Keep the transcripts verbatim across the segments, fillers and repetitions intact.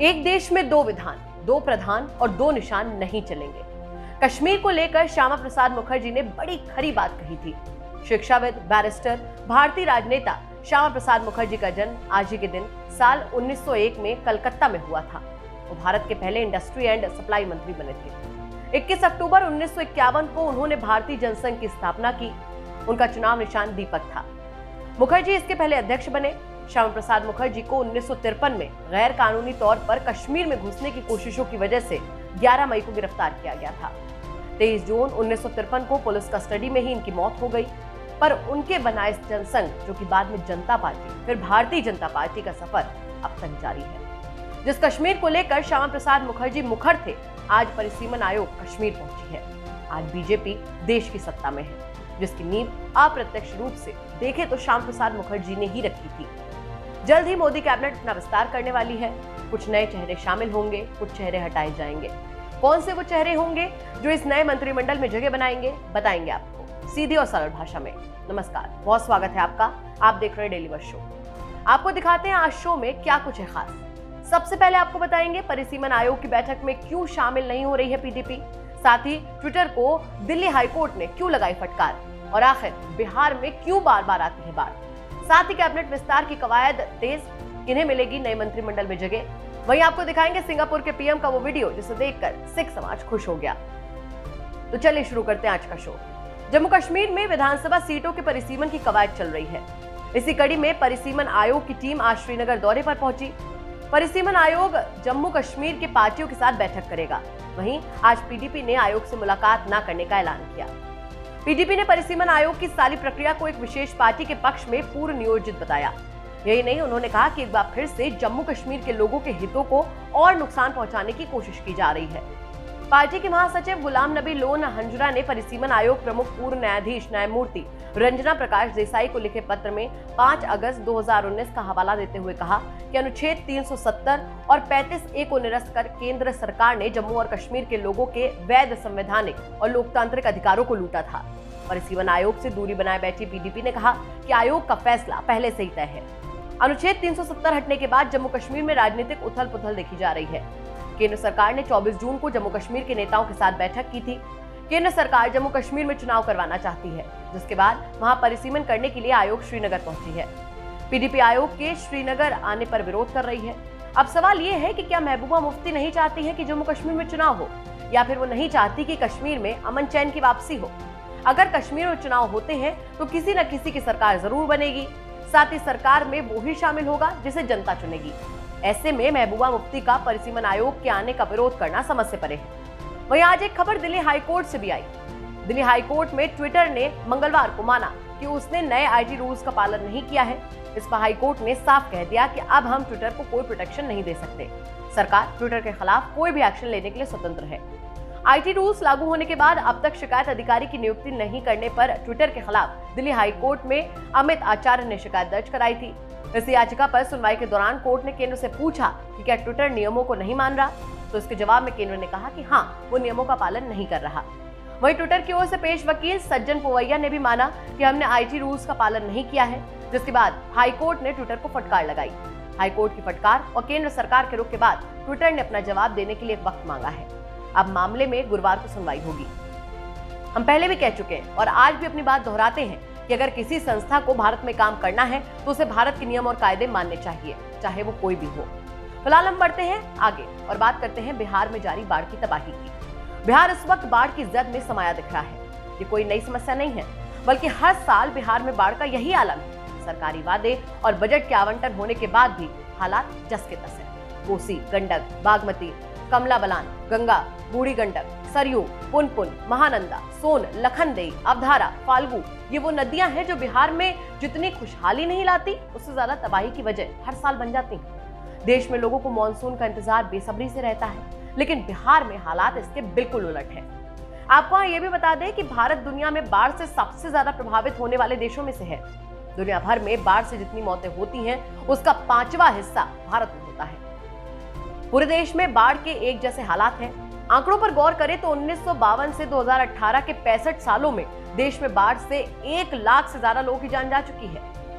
एक देश में दो विधान, दो प्रधान और दो निशान नहीं चलेंगे। कश्मीर को लेकर श्यामा प्रसाद मुखर्जी ने बड़ी खरी बात कही थी। शिक्षाविद, बैरिस्टर, भारतीय राजनेता श्यामा प्रसाद मुखर्जी का जन्म आज ही के दिन साल उन्नीस सौ एक में कलकत्ता में हुआ था। वो भारत के पहले इंडस्ट्री एंड सप्लाई मंत्री बने थे। इक्कीस अक्टूबर उन्नीस सौ इक्यावन को उन्होंने भारतीय जनसंघ की स्थापना की। उनका चुनाव निशान दीपक था। मुखर्जी इसके पहले अध्यक्ष बने। श्यामा प्रसाद मुखर्जी को उन्नीस सौ तिरपन में गैर कानूनी तौर पर कश्मीर में घुसने की कोशिशों की वजह से ग्यारह मई को गिरफ्तार किया गया था। तेईस जून उन्नीस सौ तिरपन को पुलिस कस्टडी में ही इनकी मौत हो गई। पर उनके बनाए जनसंघ, जो कि बाद में जनता पार्टी, फिर भारतीय जनता पार्टी का सफर अब तक जारी है। जिस कश्मीर को लेकर श्यामा प्रसाद मुखर्जी मुखर थे, आज परिसीमन आयोग कश्मीर पहुंची है। आज बीजेपी देश की सत्ता में है, जिसकी नींव अप्रत्यक्ष रूप से देखे तो श्यामा प्रसाद मुखर्जी ने ही रखी थी। जल्द ही मोदी कैबिनेट अपना विस्तार करने वाली है। कुछ नए चेहरे शामिल होंगे, कुछ चेहरे हटाए जाएंगे। कौन से वो चेहरे होंगे जो इस नए मंत्रिमंडल में जगह बनाएंगे, बताएंगे आपको सीधी और सरल भाषा में। नमस्कार, बहुत स्वागत है आपका। आप देख रहे हैं डेली वर्स शो। आपको दिखाते हैं आज शो में क्या कुछ है खास। सबसे पहले आपको बताएंगे परिसीमन आयोग की बैठक में क्यों शामिल नहीं हो रही है पीडीपी। साथ ही ट्विटर को दिल्ली हाईकोर्ट ने क्यों लगाई फटकार, और आखिर बिहार में क्यों बार बार आती है बाढ़। साथ ही कैबिनेट विस्तार की कवायद तेज, किन्हें मिलेगी नए मंत्रिमंडल में जगह। वहीं आपको दिखाएंगे सिंगापुर के पीएम का वो वीडियो जिसे देखकर सिख समाज खुश हो गया। तो चलिए शुरू करते हैं आज का शो। जम्मू कश्मीर में विधानसभा सीटों के परिसीमन की कवायद चल रही है। इसी कड़ी में परिसीमन आयोग की टीम आज श्रीनगर दौरे पर पहुंची। परिसीमन आयोग जम्मू कश्मीर के पार्टियों के साथ बैठक करेगा। वहीं आज पीडीपी ने आयोग से मुलाकात न करने का ऐलान किया। पीडीपी ने परिसीमन आयोग की सारी प्रक्रिया को एक विशेष पार्टी के पक्ष में पूर्व नियोजित बताया। यही नहीं, उन्होंने कहा कि एक बार फिर से जम्मू कश्मीर के लोगों के हितों को और नुकसान पहुंचाने की कोशिश की जा रही है। पार्टी के महासचिव गुलाम नबी लोन हंजुरा ने परिसीमन आयोग प्रमुख पूर्व न्यायाधीश न्यायमूर्ति रंजना प्रकाश देसाई को लिखे पत्र में पाँच अगस्त दो हज़ार उन्नीस का हवाला देते हुए कहा कि अनुच्छेद तीन सौ सत्तर और पैंतीस ए को निरस्त कर केंद्र सरकार ने जम्मू और कश्मीर के लोगों के वैध संवैधानिक और लोकतांत्रिक अधिकारों को लूटा था। परिसीमन आयोग से दूरी बनाए बैठी पीडीपी ने कहा कि आयोग का फैसला पहले से ही तय है। अनुच्छेद तीन सौ सत्तर हटने के बाद जम्मू कश्मीर में राजनीतिक उथल पुथल देखी जा रही है। केंद्र सरकार ने चौबीस जून को जम्मू कश्मीर के नेताओं के साथ बैठक की थी। केंद्र सरकार जम्मू कश्मीर में चुनाव करवाना चाहती है, जिसके बाद वहां परिसीमन करने के लिए आयोग श्रीनगर पहुंची है। पीडीपी आयोग के श्रीनगर आने पर विरोध कर रही है। अब सवाल ये है कि क्या महबूबा मुफ्ती नहीं चाहती है कि जम्मू कश्मीर में चुनाव हो, या फिर वो नहीं चाहती कि कश्मीर में अमन चैन की वापसी हो। अगर कश्मीर में चुनाव होते हैं तो किसी न किसी की सरकार जरूर बनेगी। साथ ही सरकार में वो ही शामिल होगा जिसे जनता चुनेगी। ऐसे में महबूबा मुफ्ती का परिसीमन आयोग के आने का विरोध करना समझ से परे है। वहीं आज एक खबर दिल्ली हाईकोर्ट से भी आई। दिल्ली हाईकोर्ट में ट्विटर ने मंगलवार को माना कि उसने नए आईटी रूल्स का पालन नहीं किया है। इस पर हाईकोर्ट ने साफ कह दिया कि अब हम ट्विटर को कोई प्रोटेक्शन नहीं दे सकते। सरकार ट्विटर के खिलाफ कोई भी एक्शन लेने के लिए स्वतंत्र है। आईटी रूल्स लागू होने के बाद अब तक शिकायत अधिकारी की नियुक्ति नहीं करने पर ट्विटर के खिलाफ दिल्ली हाईकोर्ट में अमित आचार्य ने शिकायत दर्ज कराई थी। इस याचिका पर सुनवाई के दौरान कोर्ट ने केंद्र से पूछा कि क्या ट्विटर नियमों को नहीं मान रहा, तो इसके जवाब में केंद्र ने कहा कि हाँ, वो नियमों का पालन नहीं कर रहा। वहीं ट्विटर की ओर से पेश वकील सज्जन पोवैया ने भी माना कि हमने आईटी रूल्स का पालन नहीं किया है, जिसके बाद हाईकोर्ट ने ट्विटर को फटकार लगाई। हाईकोर्ट की फटकार और केंद्र सरकार के रुख के बाद ट्विटर ने अपना जवाब देने के लिए वक्त मांगा है। अब मामले में गुरुवार को सुनवाई होगी। हम पहले भी कह चुके हैं और आज भी अपनी बात दोहराते हैं कि अगर किसी संस्था को भारत में काम करना है तो उसे भारत के नियम और कायदे मानने चाहिए, चाहे वो कोई भी हो। फिलहाल हम बढ़ते हैं आगे और बात करते हैं बिहार में जारी बाढ़ की तबाही की। बिहार इस वक्त बाढ़ की जद में समाया दिख रहा है। ये कोई नई समस्या नहीं है, बल्कि हर साल बिहार में बाढ़ का यही आलम है। सरकारी वादे और बजट के आवंटन होने के बाद भी हालात जस के तस है। कोसी, गंडक, बागमती, कमला बलान, गंगा, बूढ़ी गंडक, सरयू, पुनपुन, महानंदा, सोन, लखनदेई, अवधारा, फाल्गु, ये वो नदियां हैं जो बिहार में जितनी खुशहाली नहीं लाती, उससे ज्यादा तबाही की वजह हर साल बन जाती हैं। देश में लोगों को मानसून का इंतजार बेसब्री से रहता है, लेकिन बिहार में हालात इसके बिल्कुल उलट है। आपको यहाँ ये भी बता दें कि भारत दुनिया में बाढ़ से सबसे ज्यादा प्रभावित होने वाले देशों में से है। दुनिया भर में बाढ़ से जितनी मौतें होती हैं, उसका पांचवा हिस्सा भारत में होता है। पूरे देश में बाढ़ के एक जैसे हालात हैं। आंकड़ों पर गौर करें तो उन्नीस सौ बावन से दो हज़ार अठारह के पैंसठ सालों में देश में बाढ़ से एक लाख से ज्यादा लोगों की जान जा चुकी है।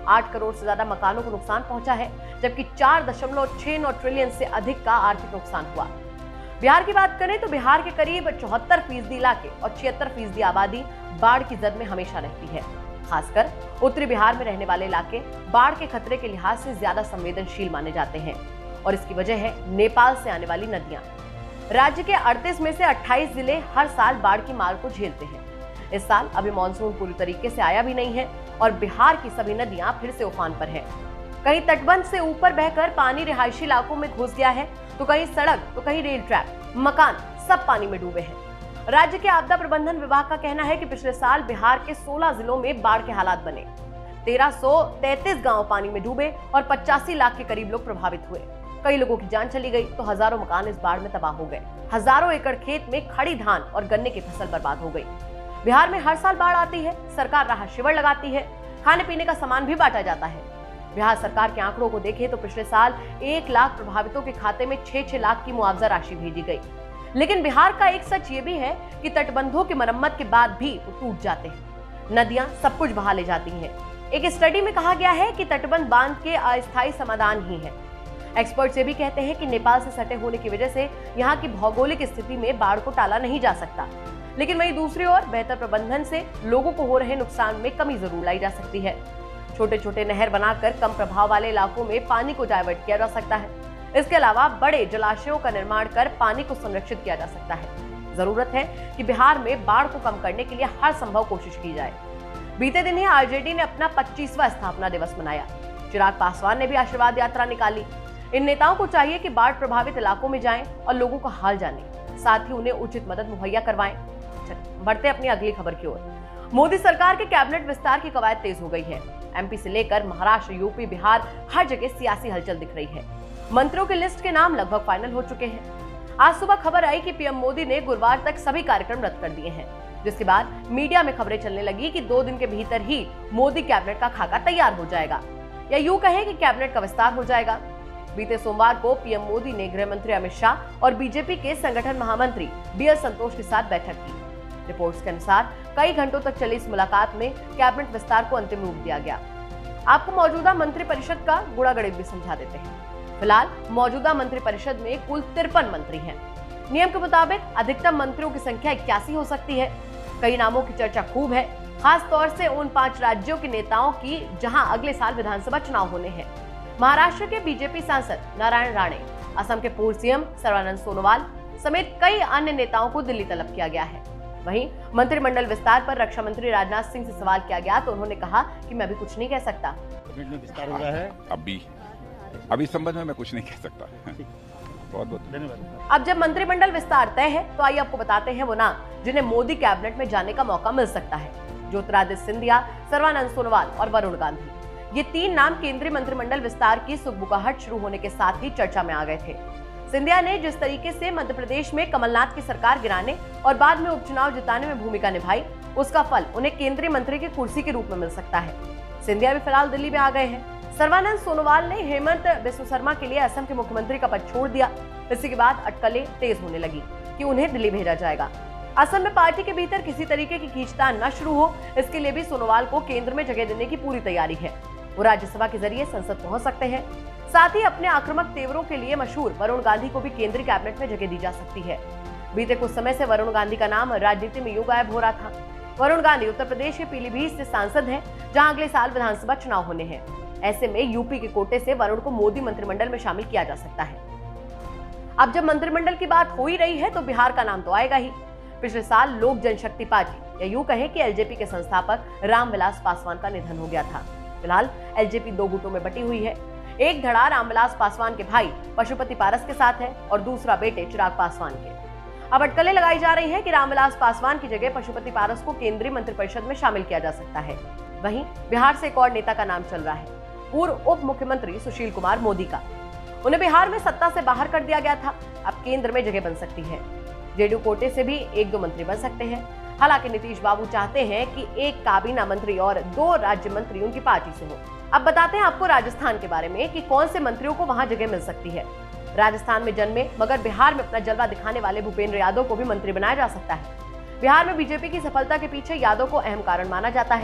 आठ करोड़ से ज्यादा मकानों को नुकसान पहुंचा है, जबकि चार दशमलव छह नौ ट्रिलियन से अधिक का आर्थिक नुकसान हुआ। बिहार की बात करें तो बिहार के करीब चौहत्तर फीसदी इलाके और छिहत्तर फीसदी आबादी बाढ़ की जद में हमेशा रहती है। खासकर उत्तरी बिहार में रहने वाले इलाके बाढ़ के खतरे के लिहाज से ज्यादा संवेदनशील माने जाते हैं और इसकी वजह है नेपाल से आने वाली नदियां। राज्य के अड़तीस में से अट्ठाईस जिले हर साल बाढ़ की मार को झेलते हैं। इस साल अभी मानसून पूरी तरीके से आया भी नहीं है और बिहार की सभी नदियां फिर से उफान पर हैं। कहीं तटबंध से ऊपर बहकर पानी रिहायशी इलाकों में घुस गया है, तो कहीं सड़क, तो कहीं रेल ट्रैक, मकान सब पानी में डूबे हैं। राज्य के आपदा प्रबंधन विभाग का कहना है कि पिछले साल बिहार के सोलह जिलों में बाढ़ के हालात बने। तेरह सौ तैंतीस गांव पानी में डूबे और पचासी लाख के करीब लोग प्रभावित हुए। कई लोगों की जान चली गई तो हजारों मकान इस बाढ़ में तबाह हो गए। हजारों एकड़ खेत में खड़ी धान और गन्ने की फसल बर्बाद हो गई। बिहार में हर साल बाढ़ आती है, सरकार राहत शिविर लगाती है, खाने पीने का सामान भी बांटा जाता है। बिहार सरकार के आंकड़ों को देखें तो पिछले साल एक लाख प्रभावितों के खाते में छह छह लाख की मुआवजा राशि भेजी गई। लेकिन बिहार का एक सच ये भी है कि तटबंधों की मरम्मत के बाद भी वो टूट जाते हैं। नदियां सब कुछ बहा ले जाती हैं। एक स्टडी में कहा गया है कि तटबंध बांध के अस्थायी समाधान ही है। एक्सपर्ट्स ये भी कहते हैं कि नेपाल से सटे होने की वजह से यहाँ की भौगोलिक स्थिति में बाढ़ को टाला नहीं जा सकता, लेकिन वहीं दूसरी ओर बेहतर प्रबंधन से लोगों को हो रहे नुकसान में कमी जरूर लाई जा सकती है। छोटे छोटे नहर बनाकर कम प्रभाव वाले इलाकों में पानी को डाइवर्ट किया जा सकता है। इसके अलावा बड़े जलाशयों का निर्माण कर पानी को संरक्षित किया जा सकता है। जरूरत है कि बिहार में बाढ़ को कम करने के लिए हर संभव कोशिश की जाए। बीते दिन ही आरजेडी ने अपना पच्चीसवां स्थापना दिवस मनाया। चिराग पासवान ने भी आशीर्वाद यात्रा निकाली। इन नेताओं को चाहिए कि बाढ़ प्रभावित इलाकों में जाएं और लोगों का हाल जानें, साथ ही उन्हें उचित मदद मुहैया करवाएं। बढ़ते अपनी अगली खबर की ओर। मोदी सरकार के कैबिनेट विस्तार की कवायद तेज हो गई है। एमपी से लेकर महाराष्ट्र, यूपी, बिहार हर जगह सियासी हलचल दिख रही है। मंत्रियों की लिस्ट के नाम लगभग फाइनल हो चुके हैं। आज सुबह खबर आई कि पीएम मोदी ने गुरुवार तक सभी कार्यक्रम रद्द कर दिए हैं, जिसके बाद मीडिया में खबरें चलने लगी कि दो दिन के भीतर ही मोदी कैबिनेट का खाका तैयार हो जाएगा, या यूं कहें कि कैबिनेट का विस्तार हो जाएगा। बीते सोमवार को पीएम मोदी ने गृह मंत्री अमित शाह और बीजेपी के संगठन महामंत्री बी एल संतोष के साथ बैठक की। रिपोर्ट्स के अनुसार कई घंटों तक चली इस मुलाकात में कैबिनेट विस्तार को अंतिम रूप दिया गया। आपको मौजूदा मंत्रिपरिषद का गुणा गणित भी समझा देते हैं। फिलहाल मौजूदा मंत्रिपरिषद में कुल तिरपन मंत्री हैं। नियम के मुताबिक अधिकतम मंत्रियों की संख्या इक्यासी हो सकती है। कई नामों की चर्चा खूब है, खास तौर से उन पांच राज्यों के नेताओं की जहां अगले साल विधानसभा चुनाव होने हैं। महाराष्ट्र के बीजेपी सांसद नारायण राणे, असम के पूर्व सीएम सर्बानंद सोनोवाल समेत कई अन्य नेताओं को दिल्ली तलब किया गया है। वहीं मंत्रिमंडल विस्तार पर रक्षा मंत्री राजनाथ सिंह से सवाल किया गया तो उन्होंने कहा कि मैं अभी कुछ नहीं कह सकता। विस्तार हो रहा है अभी अभी संबंध में मैं कुछ नहीं कह सकता। बहुत बहुत धन्यवाद। अब जब मंत्रिमंडल विस्तार तय है तो आइए आपको बताते हैं वो नाम जिन्हें मोदी कैबिनेट में जाने का मौका मिल सकता है। ज्योतिरादित्य सिंधिया, सर्बानंद सोनोवाल और वरुण गांधी, ये तीन नाम केंद्रीय मंत्रिमंडल विस्तार की सुगबुगाहट शुरू होने के साथ ही चर्चा में आ गए थे। सिंधिया ने जिस तरीके से मध्य प्रदेश में कमलनाथ की सरकार गिराने और बाद में उपचुनाव जिताने में भूमिका निभाई, उसका फल उन्हें केंद्रीय मंत्री की कुर्सी के रूप में मिल सकता है। सिंधिया भी फिलहाल दिल्ली में आ गए हैं। सर्बानंद सोनोवाल ने हेमंत बिस्व शर्मा के लिए असम के मुख्यमंत्री का पद छोड़ दिया। इसी के बाद अटकलें तेज होने लगी कि उन्हें दिल्ली भेजा जाएगा। असम में पार्टी के भीतर किसी तरीके की खींचतान न शुरू हो, इसके लिए भी सोनोवाल को केंद्र में जगह देने की पूरी तैयारी है। वो राज्यसभा के जरिए संसद पहुंच सकते हैं। साथ ही अपने आक्रामक तेवरों के लिए मशहूर वरुण गांधी को भी केंद्रीय कैबिनेट में जगह दी जा सकती है। बीते कुछ समय से वरुण गांधी का नाम राजनीति में यूं गायब हो रहा था। वरुण गांधी उत्तर प्रदेश के पीलीभीत से सांसद हैं, जहां अगले साल विधानसभा चुनाव होने हैं। ऐसे में यूपी के कोटे से वरुण को मोदी मंत्रिमंडल में शामिल किया जा सकता है। अब जब मंत्रिमंडल की बात हो ही रही है तो बिहार का नाम तो आएगा ही। पिछले साल लोक जनशक्ति पार्टी या यूं कहें कि एलजेपी के संस्थापक रामविलास पासवान का निधन हो गया था। फिलहाल एलजेपी दो गुटों में बटी हुई है। एक धड़ा रामविलास पासवान के भाई पशुपति पारस के साथ है और दूसरा बेटे चिराग पासवान के। अब अटकलें लगाई जा रही हैं कि रामविलास पासवान की जगह पशुपति पारस को केंद्रीय मंत्रिपरिषद में शामिल किया जा सकता है। वहीं बिहार से एक और नेता का नाम चल रहा है, पूर्व उप मुख्यमंत्री सुशील कुमार मोदी का। उन्हें बिहार में सत्ता से बाहर कर दिया गया था, अब केंद्र में जगह बन सकती है। जेडीयू कोटे से भी एक दो मंत्री बन सकते हैं। हालांकि नीतीश बाबू चाहते हैं कि एक काबीना मंत्री और दो राज्य मंत्री उनकी पार्टी से हो। अब बताते हैं आपको राजस्थान के बारे में कि कौन से मंत्रियों को वहां जगह मिल सकती है। राजस्थान में जन्मे मगर बिहार में अपना जलवा दिखाने वाले भूपेंद्र यादव को भी मंत्री बनाया जा सकता है। बिहार में बीजेपी की सफलता के पीछे यादव को अहम कारण माना जाता है।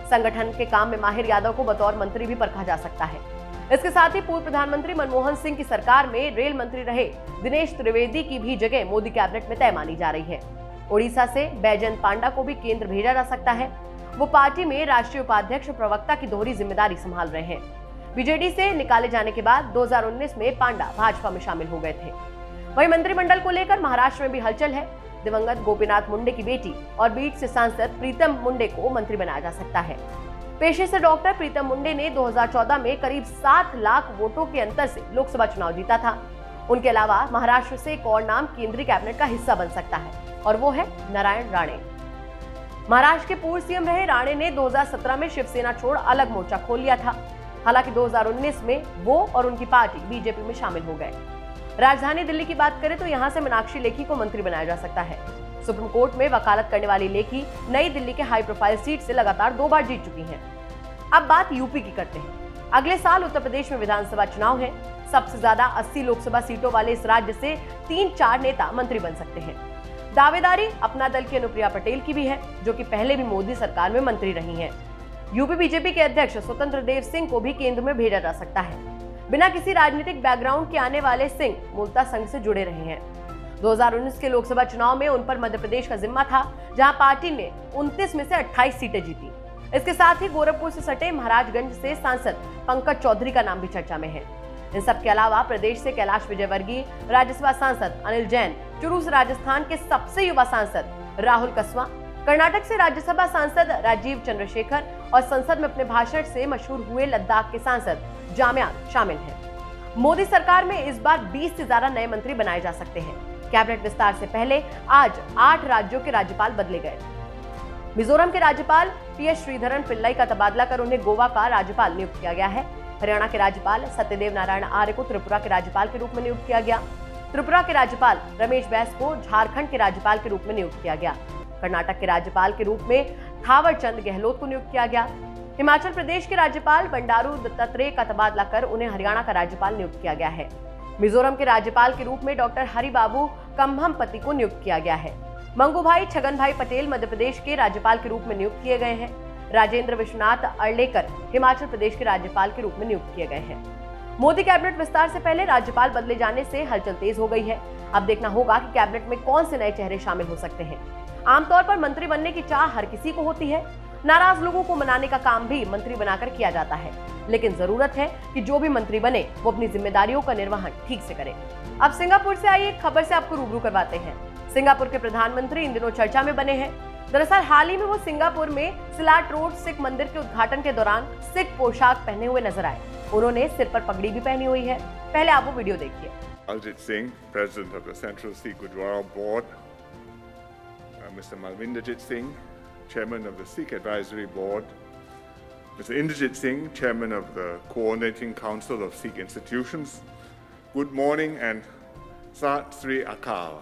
संगठन के काम में माहिर यादव को बतौर मंत्री भी परखा जा सकता है। इसके साथ ही पूर्व प्रधानमंत्री मनमोहन सिंह की सरकार में रेल मंत्री रहे दिनेश त्रिवेदी की भी जगह मोदी कैबिनेट में तय मानी जा रही है। ओडिशा से बैजयंत पांडा को भी केंद्र भेजा जा सकता है। वो पार्टी में राष्ट्रीय उपाध्यक्ष प्रवक्ता की दोहरी जिम्मेदारी संभाल रहे हैं। बीजेडी से निकाले जाने के बाद दो हज़ार उन्नीस में पांडा भाजपा में शामिल हो गए थे। वहीं मंत्रिमंडल को लेकर महाराष्ट्र में भी हलचल है। दिवंगत गोपीनाथ मुंडे की बेटी और बीड से सांसद प्रीतम मुंडे को मंत्री बनाया जा सकता है। पेशे से डॉक्टर प्रीतम मुंडे ने दो हज़ार चौदह में करीब सात लाख वोटों के अंतर से लोकसभा चुनाव जीता था। उनके अलावा महाराष्ट्र से एक और नाम केंद्रीय कैबिनेट का हिस्सा बन सकता है और वो है नारायण राणे। महाराष्ट्र के पूर्व सीएम रहे राणे ने दो हज़ार सत्रह में शिवसेना छोड़ अलग मोर्चा खोल लिया था। हालांकि दो हज़ार उन्नीस में वो और उनकी पार्टी बीजेपी में शामिल हो गए। राजधानी दिल्ली की बात करें तो यहाँ से मीनाक्षी लेखी को मंत्री बनाया जा सकता है। सुप्रीम कोर्ट में वकालत करने वाली लेखी नई दिल्ली के हाई प्रोफाइल सीट से लगातार दो बार जीत चुकी हैं। अब बात यूपी की करते हैं। अगले साल उत्तर प्रदेश में विधानसभा चुनाव है। सबसे ज्यादा अस्सी लोकसभा सीटों वाले इस राज्य से तीन चार नेता मंत्री बन सकते हैं। दावेदारी अपना दल की अनुप्रिया पटेल की भी है, जो कि पहले भी मोदी सरकार में मंत्री रही हैं। यूपी बीजेपी के अध्यक्ष स्वतंत्र देव सिंह को भी केंद्र में भेजा जा सकता है। बिना किसी राजनीतिक बैकग्राउंड के आने वाले सिंह मूलतः संघ से जुड़े रहे हैं। दो हज़ार उन्नीस के लोकसभा चुनाव में उन पर मध्य प्रदेश का जिम्मा था, जहां पार्टी ने उनतीस में से अट्ठाईस सीटें जीती। इसके साथ ही गोरखपुर से सटे महाराजगंज से सांसद पंकज चौधरी का नाम भी चर्चा में है। इन सब के अलावा प्रदेश से कैलाश विजयवर्गीय, राज्यसभा सांसद अनिल जैन, चुरू से राजस्थान के सबसे युवा सांसद राहुल कस्वा, कर्नाटक से राज्यसभा सांसद राजीव चंद्रशेखर और संसद में अपने भाषण से मशहूर हुए लद्दाख के सांसद जामयान शामिल हैं। मोदी सरकार में इस बार बीस से ज्यादा नए मंत्री बनाए जा सकते हैं। कैबिनेट विस्तार से पहले आज आठ राज्यों के राज्यपाल बदले गए। मिजोरम के राज्यपाल टी एस श्रीधरन पिल्लाई का तबादला कर उन्हें गोवा का राज्यपाल नियुक्त किया गया है। हरियाणा के राज्यपाल सत्यदेव नारायण आर्य को त्रिपुरा के राज्यपाल के रूप में नियुक्त किया गया। त्रिपुरा के राज्यपाल रमेश बैस को झारखंड के राज्यपाल के रूप में नियुक्त किया गया। कर्नाटक के राज्यपाल के रूप में थावर चंद गहलोत को नियुक्त किया गया। हिमाचल प्रदेश के राज्यपाल बंडारू दत्तात्रेय का तबादला कर उन्हें हरियाणा का राज्यपाल नियुक्त किया गया है। मिजोरम के राज्यपाल के रूप में डॉक्टर हरिबाबू कम्भमपति को नियुक्त किया गया है। मंगूभाई छगन भाई पटेल मध्य प्रदेश के राज्यपाल के रूप में नियुक्त किए गए हैं। राजेंद्र विश्वनाथ अर्लेकर हिमाचल प्रदेश के राज्यपाल के रूप में नियुक्त किए गए हैं। मोदी कैबिनेट विस्तार से पहले राज्यपाल बदले जाने से हलचल तेज हो गई है। अब देखना होगा कि कैबिनेट में कौन से नए चेहरे शामिल हो सकते हैं। आमतौर पर मंत्री बनने की चाह हर किसी को होती है। नाराज लोगों को मनाने का काम भी मंत्री बनाकर किया जाता है, लेकिन जरूरत है कि जो भी मंत्री बने वो अपनी जिम्मेदारियों का निर्वहन ठीक से करे। अब सिंगापुर से आई एक खबर से आपको रूबरू करवाते हैं। सिंगापुर के प्रधानमंत्री इन दिनों चर्चा में बने हैं। दरअसल हाल ही में वो सिंगापुर में सिलाट रोड सिख मंदिर के उद्घाटन के दौरान सिख पोशाक पहने हुए नजर आए। उन्होंने सिर पर पगड़ी भी पहनी हुई है। पहले आप वो वीडियो देखिए। Aljit Singh, President of the Central Sikh Gurdwara Board, uh, Mister Malvinderjit Singh, Chairman of the Sikh Advisory Board, Mister Inderjit Singh, Chairman of the Coordinating Council of Sikh Institutions. Good morning and Sat Sri Akal.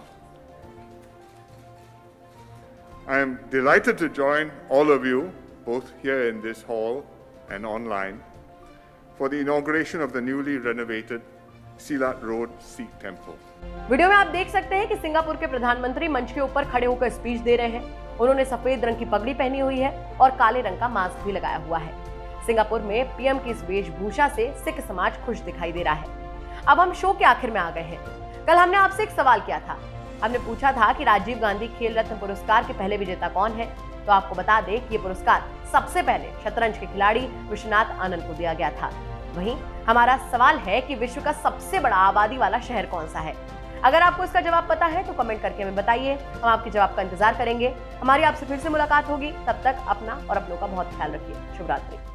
I am delighted to join all of you, both here in this hall and online, for the inauguration of the newly renovated Silat Road Sikh Temple. Video में आप देख सकते हैं कि Singapore के प्रधानमंत्री मंच के ऊपर खड़े होकर स्पीच दे रहे हैं। उन्होंने सफेद रंग की पगड़ी पहनी हुई है और काले रंग का मास्क भी लगाया हुआ है। सिंगापुर में पीएम की इस वेशभूषा से सिख समाज खुश दिखाई दे रहा है। अब हम शो के आखिर में आ गए हैं। कल हमने आपसे एक सवाल किया था। हमने पूछा था कि राजीव गांधी खेल रत्न पुरस्कार के पहले विजेता कौन है। तो आपको बता दें कि ये पुरस्कार सबसे पहले शतरंज के खिलाड़ी विश्वनाथ आनंद को दिया गया था। वहीं हमारा सवाल है कि विश्व का सबसे बड़ा आबादी वाला शहर कौन सा है। अगर आपको इसका जवाब पता है तो कमेंट करके हमें बताइए। हम आपके जवाब का इंतजार करेंगे। हमारी आपसे फिर से मुलाकात होगी। तब तक अपना और अपनों का बहुत ख्याल रखिए। शुभ रात्रि।